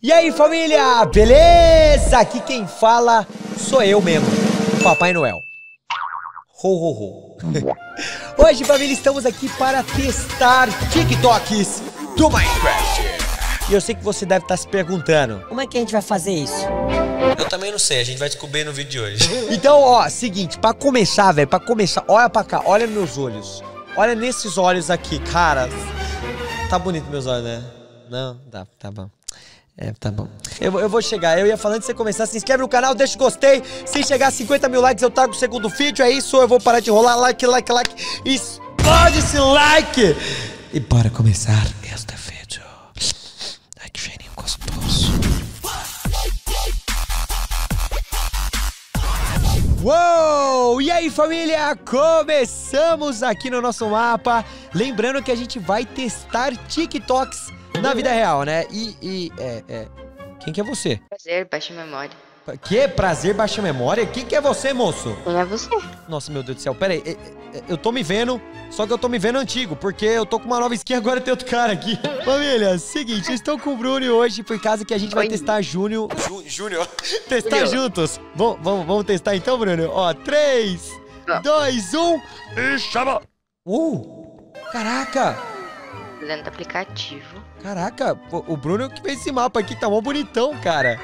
E aí, família, beleza? Aqui quem fala sou eu mesmo, o Papai Noel. Ho, ho, ho. Hoje, família, estamos aqui para testar TikToks do Minecraft. E eu sei que você deve estar se perguntando, como é que a gente vai fazer isso? Eu também não sei, a gente vai descobrir no vídeo de hoje. Então, ó, seguinte, pra começar, velho, olha pra cá, olha nos meus olhos. Olha nesses olhos aqui, cara. Tá bonito meus olhos, né? Não? Tá bom. É, tá bom. Eu vou chegar, eu ia falando de você começar, se inscreve no canal, deixa o gostei. Se chegar a 50 mil likes, eu trago o segundo vídeo, é isso, eu vou parar de enrolar, like. Explode esse like! E bora começar este vídeo. Ai, que cheirinho gostoso. Uou! E aí, família? Começamos aqui no nosso mapa. Lembrando que a gente vai testar TikToks na vida real, né? Quem que é você? Prazer, baixa memória. Que? Prazer, baixa memória? Quem que é você, moço? Quem é você? Nossa, meu Deus do céu, pera aí. Eu tô me vendo, só que eu tô me vendo antigo, porque eu tô com uma nova skin, agora tem outro cara aqui. Família, seguinte, eu estou com o Bruno hoje, por causa que a gente vai testar Júnior. Testar juntos. Vamos testar então, Bruno? Ó, 3, 2, 1 e chama! Caraca! Dentro do aplicativo. Caraca, o Bruno que fez esse mapa aqui, tá mó bonitão, cara.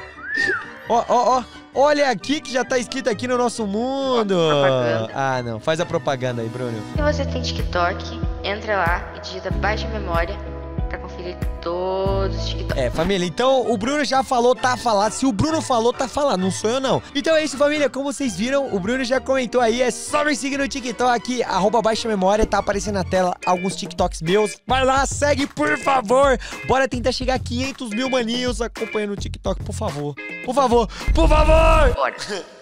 Ó, olha aqui que já tá escrito aqui no nosso mundo. Ah, não, faz a propaganda aí, Bruno. Se você tem TikTok, entra lá e digita baixa memória pra conferir todos os TikToks. É, família, então o Bruno já falou, tá falado. Se o Bruno falou, tá falado, não sou eu não. Então é isso, família, como vocês viram, o Bruno já comentou aí, é só me seguir no TikTok, @baixa memória, tá aparecendo na tela alguns TikToks meus. Vai lá, segue, por favor. Bora tentar chegar a 500 mil maninhos acompanhando o TikTok, por favor. Por favor. Bora.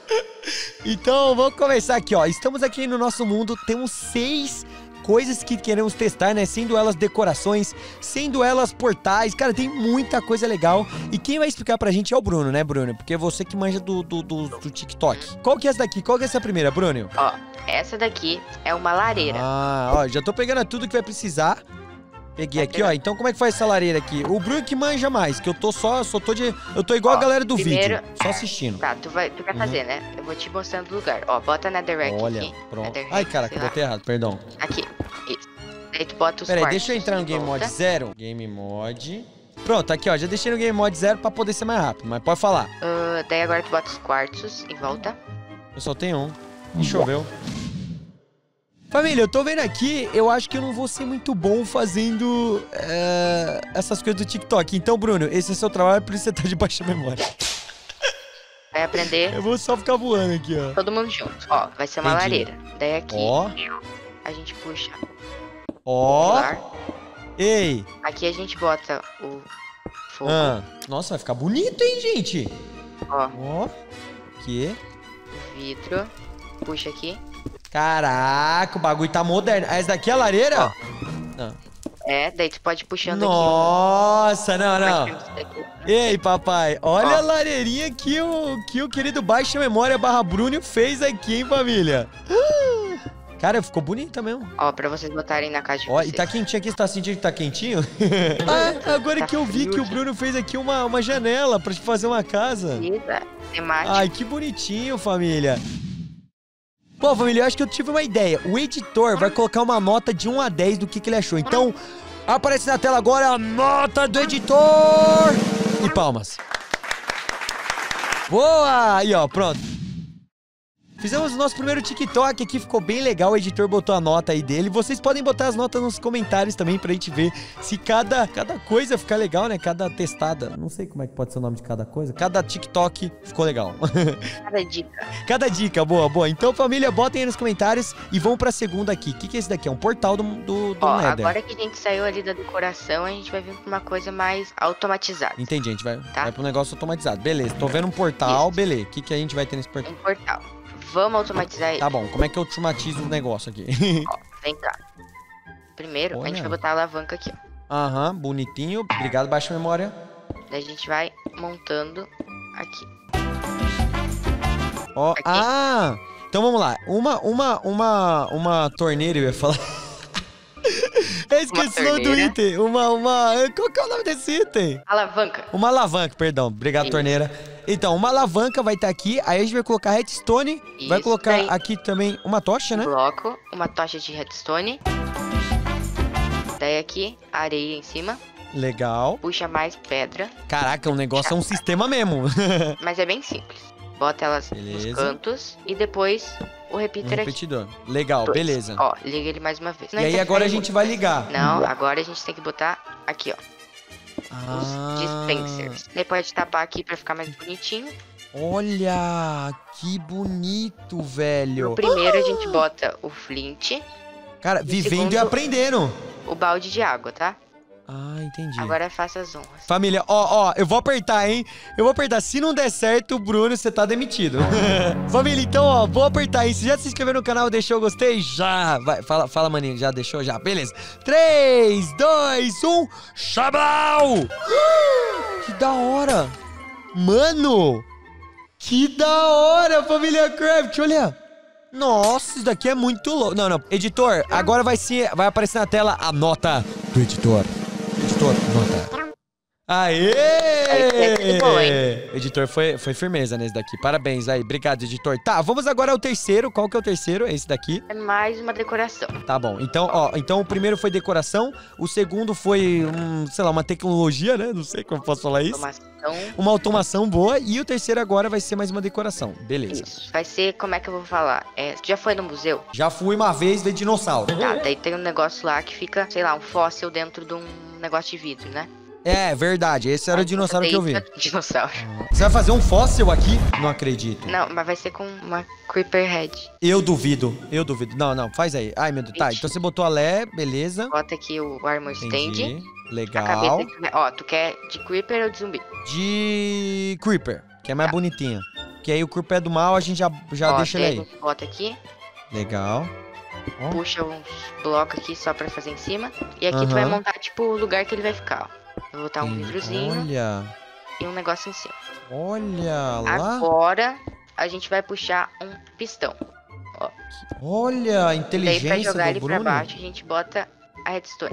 Então, vamos começar aqui, ó. Estamos aqui no nosso mundo, temos 6 coisas que queremos testar, né? Sendo elas decorações, sendo elas portais. Cara, tem muita coisa legal. E quem vai explicar pra gente é o Bruno, né, Bruno? Porque é você que manja do TikTok. Qual que é essa daqui? Qual que é essa primeira, Bruno? Ó, essa daqui é uma lareira. Ah, ó, já tô pegando tudo que vai precisar. Peguei aqui, ó. Então como é que faz essa lareira aqui? O Bruno que manja mais, que eu tô eu tô igual a galera do vídeo, só assistindo. Tá, tu vai fazer, né? Eu vou te mostrando o lugar. Ó, bota Netherrack aqui. Olha, pronto. Netherrack, Ai, caraca, eu botei errado, perdão. Aqui, isso. Daí tu bota os Pera aí, quartos deixa eu entrar no em Game volta. Mode 0. Game Mode. Pronto, aqui, ó. Já deixei no Game Mode 0 pra poder ser mais rápido, mas pode falar. Daí agora tu bota os quartos em volta. Eu só tenho um. E choveu. Família, eu tô vendo aqui, eu acho que eu não vou ser muito bom fazendo essas coisas do TikTok. Então, Bruno, esse é seu trabalho, por isso você tá de baixa memória. Vai aprender Eu vou só ficar voando aqui, ó. todo mundo junto. Ó, vai ser uma Entendi. lareira. Daí aqui Ó. a gente puxa Ó. o ar. Ei. Aqui a gente bota o fogo. Nossa, vai ficar bonito, hein, gente? Ó, Ó. Que? o vidro. Puxa aqui. Caraca, o bagulho tá moderno. Essa daqui é a lareira? Não. Daí tu pode ir puxando Nossa, não, aqui. não. Puxa isso daqui. Ei, papai, olha Ó. a lareirinha que o querido Baixa Memória / Bruno fez aqui, hein, família? Cara, ficou bonita mesmo. Ó, pra vocês botarem na casa de Ó, vocês. e tá quentinho aqui, você tá sentindo que tá quentinho? Agora Tá que eu vi frio que o aqui. Bruno fez aqui uma janela pra te fazer uma casa. Precisa, temática. Ai, que bonitinho, família. Bom, família, eu acho que eu tive uma ideia. O editor vai colocar uma nota de 1 a 10 do que ele achou. Então, aparece na tela agora a nota do editor. E palmas. Boa! Aí, ó, pronto. Fizemos o nosso primeiro TikTok aqui, ficou bem legal, o editor botou a nota aí dele. Vocês podem botar as notas nos comentários também pra gente ver se cada coisa ficar legal, né? Cada testada, não sei como é que pode ser o nome de cada coisa. Cada TikTok ficou legal. Cada dica. Cada dica, boa. Então, família, botem aí nos comentários e vamos pra segunda aqui. O que é esse daqui? É um portal do Ó, Nether. agora que a gente saiu ali da decoração, a gente vai vir pra uma coisa mais automatizada. Entendi, a gente vai Tá. pro negócio automatizado. Beleza, tô vendo um portal, Isso. beleza. O que a gente vai ter nesse portal? Um portal. Vamos automatizar ele. Tá bom, como é que eu automatizo o negócio aqui? Ó, vem cá. Primeiro, a gente Olha. vai botar a alavanca aqui, ó. Aham, bonitinho. Obrigado, baixa memória. Daí a gente vai montando aqui. Ó, Aqui. então vamos lá. Uma torneira, eu ia falar. até esqueci o nome do item. Qual que é o nome desse item? Alavanca. Uma alavanca, perdão. Obrigado, Isso. torneira. Então, uma alavanca vai estar aqui. Aí a gente vai colocar redstone. Vai Isso, colocar daí. aqui também uma tocha, né? Bloco, uma tocha de redstone. Daí aqui, areia em cima. Legal. Puxa mais pedra. Caraca, o negócio é um sistema mesmo. Mas é bem simples. Bota elas nos Beleza. cantos e depois o Um repeater aqui. repetidor. Legal, Dois. beleza. Ó, liga ele mais uma vez. E aí agora a gente vai ligar. Não, agora a gente tem que botar aqui, ó. Os dispensers. Daí pode tapar aqui pra ficar mais bonitinho. Olha, que bonito, No velho. primeiro a gente bota o flint, Cara, vivendo segundo- e aprendendo. o balde de água, tá? Ah, entendi. Agora faça as honras. Família, ó, eu vou apertar, hein? Eu vou apertar. Se não der certo, Bruno, você tá demitido. Família, então, ó, vou apertar, hein? Se já se inscreveu no canal, deixou o gostei? Já! Vai, fala, maninho, já deixou? Já, beleza. 3, 2, 1, Xablau! Que da hora! Mano! Que da hora, família Craft, olha! Nossa, isso daqui é muito louco. Não, editor, agora vai aparecer na tela a nota do editor. Editor, nota. Aê! Aí, boa, hein? Editor, foi firmeza nesse daqui. Parabéns aí. Obrigado, editor. Tá, vamos agora ao terceiro. Qual que é o terceiro? É esse daqui? É mais uma decoração. Tá bom. Então, ó, então o primeiro foi decoração, o segundo foi, sei lá, uma tecnologia, né? Não sei como eu posso falar isso. Automação. Uma automação boa. E o terceiro agora vai ser mais uma decoração. Beleza. Isso. Vai ser, como é que eu vou falar? Tu já foi no museu? Já fui uma vez de dinossauro. Tá, daí tem um negócio lá que fica, sei lá, um fóssil dentro de um negócio de vidro, né? É, verdade. Esse era o dinossauro que eu vi. Dinossauro. Você vai fazer um fóssil aqui? Não acredito. Não, mas vai ser com uma Creeper Head. Eu duvido. Não, faz aí. Ai, meu Deus. Tá, então você botou a Lé, beleza. Bota aqui o Armor Stand. Entendi. A Legal. cabeça que... Ó, tu quer de Creeper ou de zumbi? De Creeper, que é mais Tá. bonitinha. Que aí o Creeper é do mal, a gente já Ó, deixa daí ele a aí. gente bota aqui, Legal. Ó. puxa uns blocos aqui só pra fazer em cima. E aqui tu vai Aham. montar, tipo, o lugar que ele vai ficar, ó. Eu vou botar um vidrozinho Olha. e um negócio em cima. Olha lá. Agora, a gente vai puxar um pistão. Olha a Daí inteligência pra jogar do ele pra Bruno. baixo, a gente bota a redstone.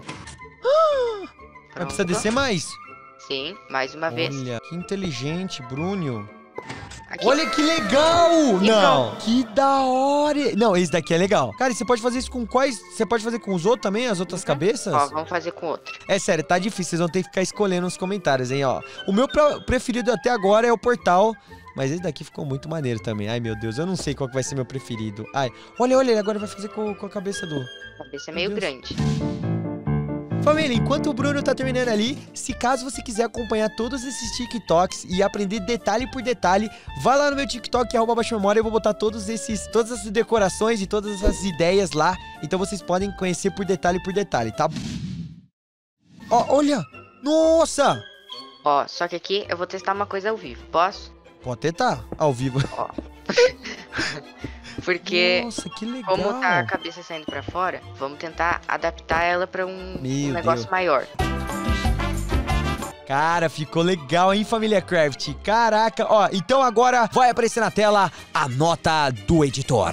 Vai precisar Pronto. descer mais. Sim, mais uma vez. Olha, que inteligente, Bruno. Aqui. Olha que legal! E Não, que da hora! Não, esse daqui é legal. Cara, e você pode fazer isso com quais? Você pode fazer com os outros também, as outras cabeças? Ó, vamos fazer com outro. É sério, tá difícil, vocês vão ter que ficar escolhendo nos comentários, hein, ó. O meu preferido até agora é o portal, mas esse daqui ficou muito maneiro também. Ai, meu Deus, eu não sei qual que vai ser meu preferido. Ai, olha, ele agora vai fazer com a cabeça do... A cabeça é Meu meio Deus. grande. Família, enquanto o Bruno tá terminando ali, se caso você quiser acompanhar todos esses TikToks e aprender detalhe por detalhe, vai lá no meu TikTok, @baixamemória, eu vou botar todas essas decorações e todas essas ideias lá, então vocês podem conhecer por detalhe, tá? Ó, olha! Nossa! Ó, só que aqui eu vou testar uma coisa ao vivo. Posso? Pode tentar, ao vivo. Ó. Porque Nossa, que legal! como tá a cabeça saindo pra fora, vamos tentar adaptar ela pra um Meu negócio Deus. maior. Cara, ficou legal, hein, família Craft? Caraca, ó, então agora vai aparecer na tela a nota do editor.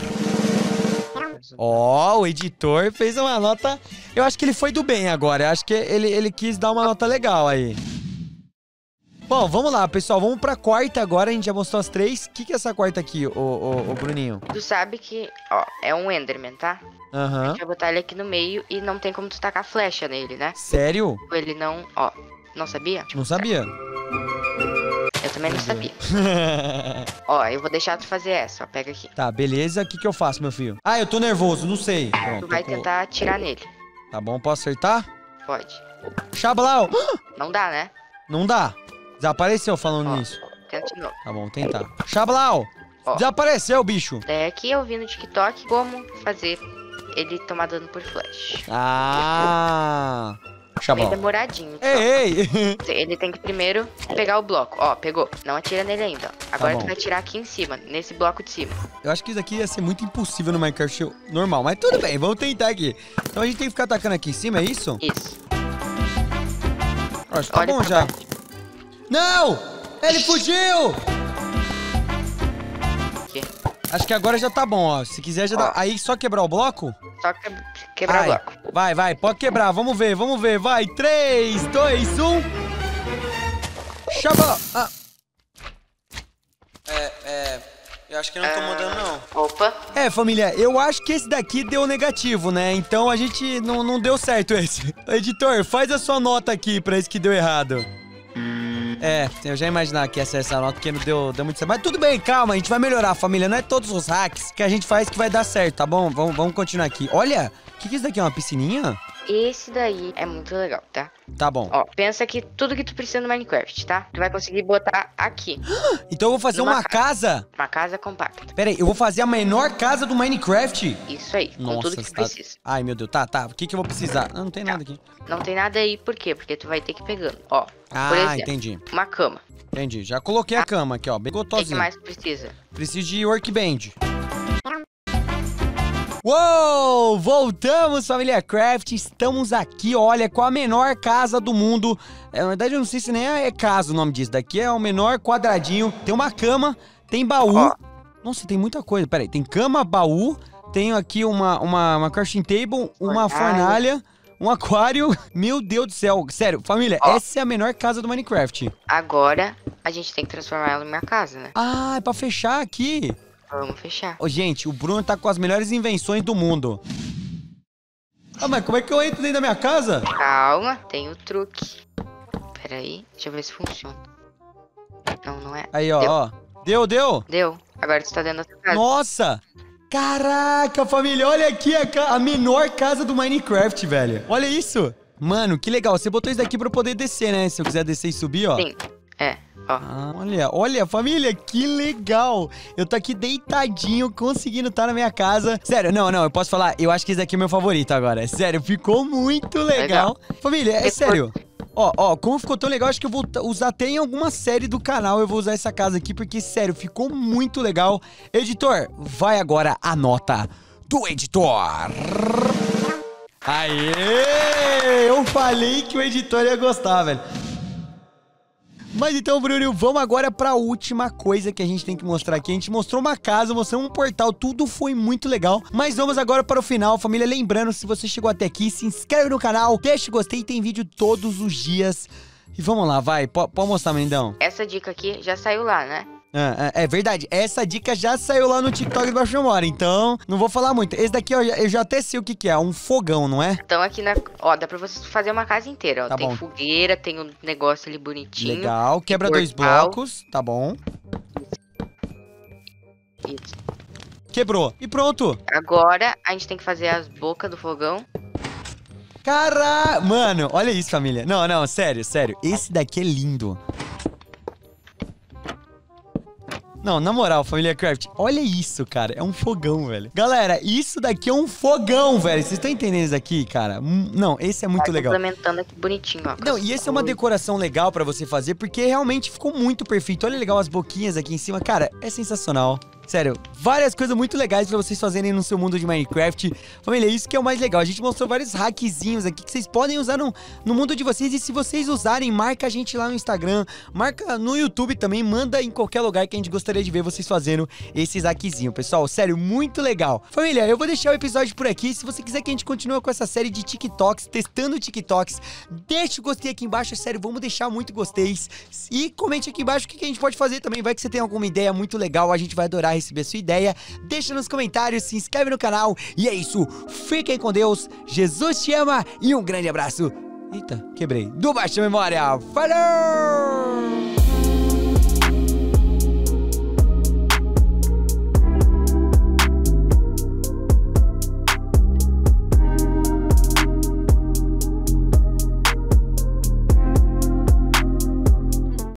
Ó, o editor fez uma nota... Eu acho que ele foi do bem agora, eu acho que ele quis dar uma nota legal aí. Bom, vamos lá, pessoal, vamos pra quarta agora, a gente já mostrou as três. O que é essa quarta aqui, ô Bruninho? Tu sabe que, ó, é um Enderman, tá? A Aham. gente vai botar ele aqui no meio e não tem como tu tacar flecha nele, né? Sério? Ele não, ó, não sabia? Não sabia. Eu também não sabia. Ó, eu vou deixar tu fazer essa, ó, pega aqui. Tá, beleza, o que eu faço, meu filho? Ah, eu tô nervoso, não sei. Pronto, Tu vai tô com- tentar atirar nele. Tá bom, posso acertar? Pode. Xablau! Não dá, né? Não dá. Desapareceu falando Ó, nisso. tenta de novo. Tá bom, vou tentar. Xablau! Ó. Desapareceu, bicho. Daí aqui eu vi no TikTok como fazer ele tomar dano por flash. Ah! Meio Xablau. demoradinho. Só. Ei! Ele tem que primeiro pegar o bloco. Ó, pegou. Não atira nele ainda. Ó. Agora bom. tu vai atirar aqui em cima, nesse bloco de cima. Eu acho que isso aqui ia ser muito impossível no Minecraft normal, mas tudo bem, vamos tentar aqui. Então a gente tem que ficar atacando aqui em cima, é isso? Isso. Acho que tá Olha bom pra já. baixo. Não! Ele fugiu! Aqui. Acho que agora já tá bom, ó. Se quiser já dá... Ó. Aí só quebrar o bloco? Só quebrar Ai. o bloco. Vai, pode quebrar, vamos ver, vai. 3, 2, 1. Chama! Eu acho que não tô mudando, não. Opa. Família, eu acho que esse daqui deu negativo, né? Então a gente não deu certo esse. Editor, faz a sua nota aqui pra esse que deu errado. Eu já imaginava que ia ser essa nota, porque não deu muito certo. Mas tudo bem, calma, a gente vai melhorar, família. Não é todos os hacks que a gente faz que vai dar certo, tá bom? Vamos continuar aqui. Olha, o que é isso daqui? É uma piscininha? Esse daí é muito legal, tá? Tá bom. Ó, pensa que tudo que tu precisa no Minecraft, tá? Tu vai conseguir botar aqui. Então eu vou fazer uma casa? Uma casa compacta. Pera aí, eu vou fazer a menor casa do Minecraft? Isso aí, com tudo que tu precisa. Ai, meu Deus, tá. O que eu vou precisar? Não tem nada aqui. Não tem nada aí, por quê? Porque tu vai ter que ir pegando. Ó, por exemplo, entendi. uma cama. Entendi, já coloquei a cama aqui, ó, bem O que gostosinho. mais tu precisa? Preciso de workbench. Uou! Voltamos, família Craft. Estamos aqui, olha, com a menor casa do mundo. Na verdade, eu não sei se nem é casa o nome disso. Daqui é o menor quadradinho. Tem uma cama, tem baú. Nossa, tem muita coisa. Pera aí, tem cama, baú. Tenho aqui uma crafting table, uma fornalha, um aquário. Meu Deus do céu. Sério, família, essa é a menor casa do Minecraft. Agora, a gente tem que transformar ela em uma casa, né? É pra fechar aqui. Vamos fechar. Gente, o Bruno tá com as melhores invenções do mundo. Mas como é que eu entro dentro da minha casa? Calma, tem o truque. Pera aí, deixa eu ver se funciona. Não é. Aí, ó. Deu? Deu. Agora tu tá dentro da tua casa. Nossa! Caraca, família, olha aqui a menor casa do Minecraft, velho. Olha isso. Mano, que legal. Você botou isso daqui pra eu poder descer, né? Se eu quiser descer e subir, ó. Sim, ó. Olha, família, que legal. Eu tô aqui deitadinho, conseguindo estar na minha casa. Sério, não, eu posso falar, eu acho que esse daqui é meu favorito agora. Sério, ficou muito legal. Família, é sério. Ó, como ficou tão legal, acho que eu vou usar até em alguma série do canal. Eu vou usar essa casa aqui, porque, sério, ficou muito legal. Editor, vai agora a nota do editor. Aê! Eu falei que o editor ia gostar, velho. Mas então, Bruno, vamos agora pra última coisa que a gente tem que mostrar aqui. A gente mostrou uma casa, mostrou um portal, tudo foi muito legal. Mas vamos agora para o final, família. Lembrando, se você chegou até aqui, se inscreve no canal, deixa o gostei, tem vídeo todos os dias. E vamos lá, vai, pode mostrar, Mendão. Essa dica aqui já saiu lá, né? É verdade, essa dica já saiu lá no TikTok do Baixo Memória, então não vou falar muito. Esse daqui, ó, eu já até sei o que é, um fogão, não é? Então aqui dá pra você fazer uma casa inteira, ó. Tá tem bom. fogueira, tem um negócio ali bonitinho. Legal, quebra 2 blocos, tá bom. Isso. Quebrou, e pronto. Agora a gente tem que fazer as bocas do fogão. Caraca, mano, olha isso, família. Não, sério, esse daqui é lindo. Não, na moral, família Craft, olha isso, cara. É um fogão, velho. Galera, isso daqui é um fogão, velho. Vocês estão entendendo isso aqui, cara? Não, esse é muito legal. Complementando aqui bonitinho, ó. Não, e esse é uma decoração legal pra você fazer, porque realmente ficou muito perfeito. Olha legal as boquinhas aqui em cima. Cara, é sensacional. Sério, várias coisas muito legais pra vocês fazerem no seu mundo de Minecraft. Família, isso que é o mais legal. A gente mostrou vários hackzinhos aqui que vocês podem usar no mundo de vocês. E se vocês usarem, marca a gente lá no Instagram, marca no YouTube também, manda em qualquer lugar que a gente gostaria de ver vocês fazendo esses hackzinhos. Pessoal, sério, muito legal. Família, eu vou deixar o episódio por aqui. Se você quiser que a gente continue com essa série de TikToks, testando TikToks, deixa o gostei aqui embaixo. Sério, vamos deixar muito gosteis. E comente aqui embaixo o que a gente pode fazer também. Vai que você tem alguma ideia muito legal, a gente vai adorar receber a sua ideia. Deixa nos comentários, se inscreve no canal. E é isso, fiquem com Deus, Jesus te ama e um grande abraço. Eita, quebrei. Do Baixo Memória, falou!